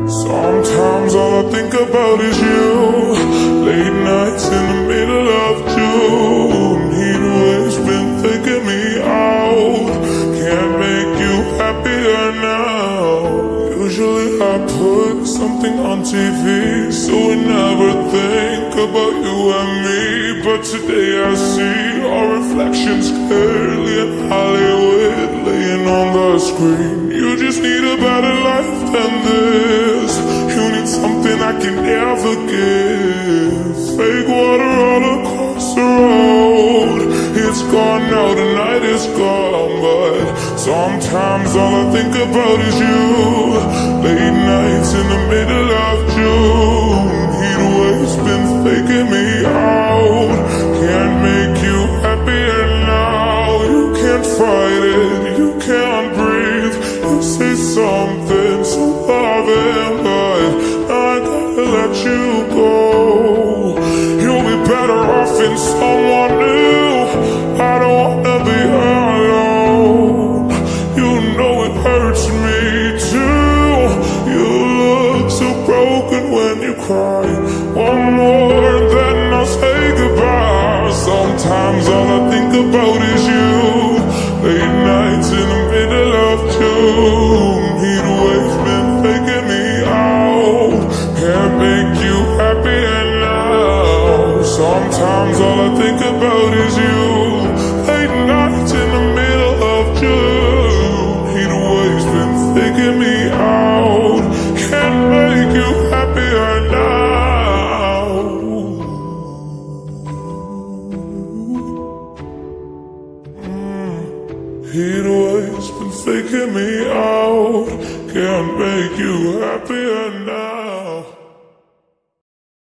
Sometimes all I think about is you. Late nights in the middle of June. Heat waves been taking me out. Can't make you happier now. Usually I put something on TV, so we never think about you and me. But today I see our reflections clearly in Hollywood, laying on the screen. You just need a better life than this. You need something I can never give. Fake water all across the road. It's gone now, the night is gone. But sometimes all I think about is you. Late nights in the middle of June. Heat waves been faking me out. Can't make you happier now. You can't fight it, you can't breathe. You say something so loving, but I gotta let you go. You'll be better off in someone new. I don't wanna be alone. You know it hurts me too. You look so broken when you cry. One more and then I'll say goodbye. Sometimes all I think about is you. Late nights in the middle of June. Heat waves been faking me out. Can't make you happier now. Sometimes all I think about is you. Late nights in the middle of June. Heat waves been faking me out. Can't make you happier now. Heat waves been faking me out. Can't make you happier now.